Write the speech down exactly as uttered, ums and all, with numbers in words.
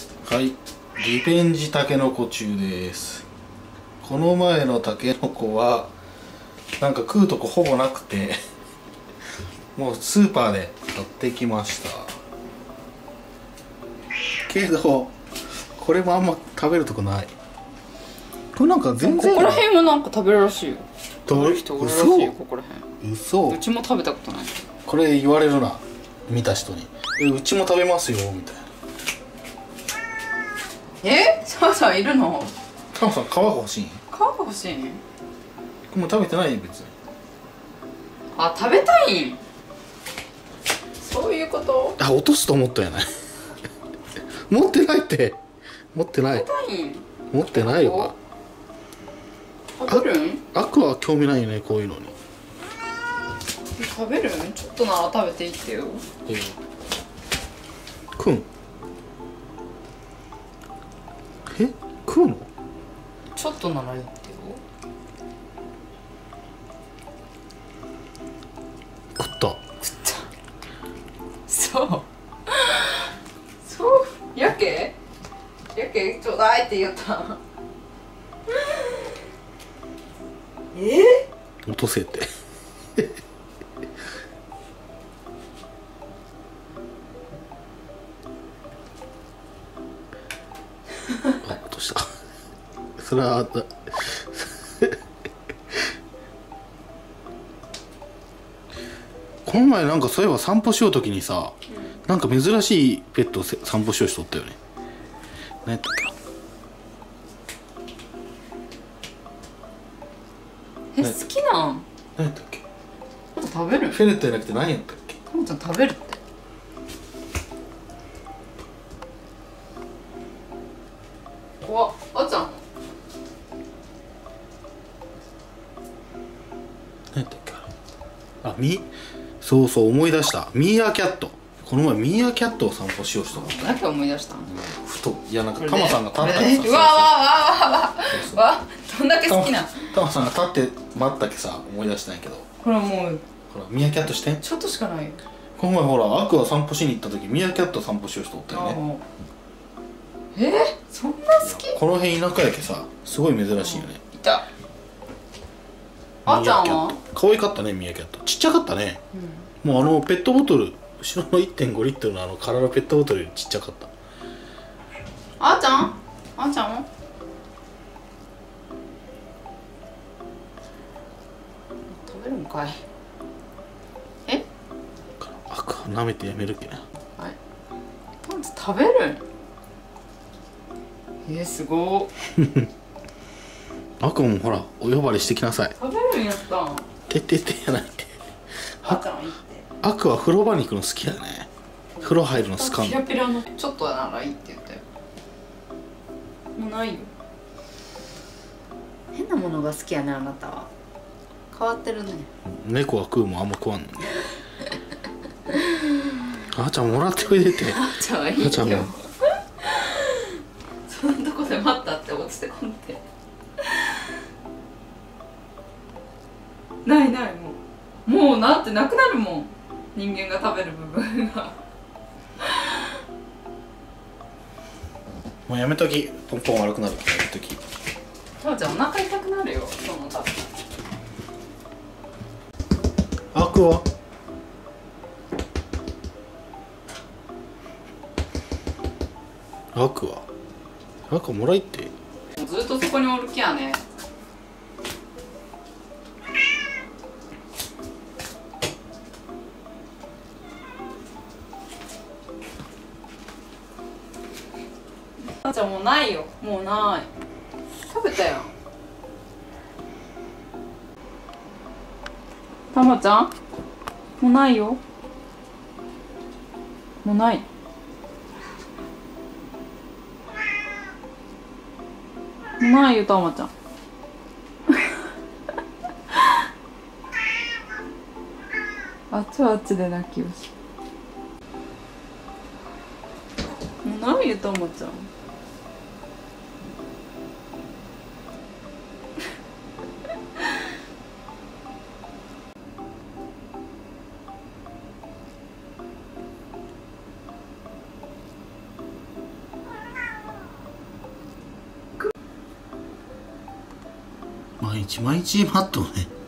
はい、リベンジたけのこ中です。この前のたけのこはなんか食うとこほぼなくてもうスーパーで買ってきましたけど、これもあんま食べるとこない。これなんか全然ここら辺もなんか食べるらしいよ。 どれ人おるらしいよ、ここら辺。 嘘。 うちも食べたことない。 これ言われるな、見た人に。え、うちも食べますよみたいな。 え、さあさあいるの？ タモさん皮が欲しいん？ 皮が欲しいん？ もう食べてないよ別に。 あ、食べたいん？そういうこと？ あ、落とすと思ったよね持ってないって。持ってない。 食べたいん？ 持ってないわ。 食べるん？ アクは興味ないよね、こういうのに。 食べるん？ちょっとなら食べていってよ。 ええ、食うん？え、食うの？ ちょっとならいいってよ。 食った。 食った。そうそうやけやけちょうだいって言ったえ落とせってあ、落としたそれはあったこの前なんかそういえば散歩しようときにさ、うん、なんか珍しいペットを散歩しようしとったよね。何やったっけな。え、好きなん？ 何やったっけ。 食べる？ フェレットじゃなくて何やったっけ。 タモちゃん食べるって。怖っ、あっちゃん。 何やったっけ。あ、みそうそう、思い出した。ミーアキャット。この前ミーアキャットを散歩しようと思った。 何か思い出したん？ うん、ふと、いやなんかタマさんが立ったらさ、 うわわわわわわ、どんだけ好きな。 タマさんが立って待ったけさ、思い出したんやけど。 ほらもうほらミーアキャットしてん。 ちょっとしかないよ。 この前ほらアクア散歩しに行った時ミーアキャット散歩しようと思ったよね。 えー、そんな好き？ この辺田舎やけさ、すごい珍しいよね。 いた。あーちゃんは可愛かったね、ミーアキャット。ちっちゃかったね、うん、もうあのペットボトル、後ろの いってんご リットルのあの空のペットボトルよりちっちゃかった。 あーちゃんあーちゃんは食べるんかい。え、 アクア舐めてやめるけな。 はい、食べるん？えー、すごーアクアもほらお呼ばれしてきなさい。 食べるんやったん。 てってってやないて。 あーちゃんはいいって。 アクア風呂場に行くの好きだね。風呂入るの好かんの。 ピラピラのちょっとならいいって言ったよ。もうないよ。変なものが好きやね、あなたは。変わってるね。 猫は食うもんあんま食わんのにあーちゃんもらっておいでて。 あーちゃんはいいよ。 あーちゃんもそんなとこで待ったって落ちてこんでないない、もうもうなってなくなるもん、人間が食べる部分がもうやめとき。ポンポン悪くなるからやめとき。 タマちゃんお腹痛くなるよ、その食べアクアアクアアクアもらいって。 ずっとそこにおる気やね。タマちゃんもうないよ、もうない。食べたよ。タマちゃんもうないよ、もうない。もうないよ、タマちゃんあっちはあっちで泣きをし。もうないよ、タマちゃん。 あ一枚一マットね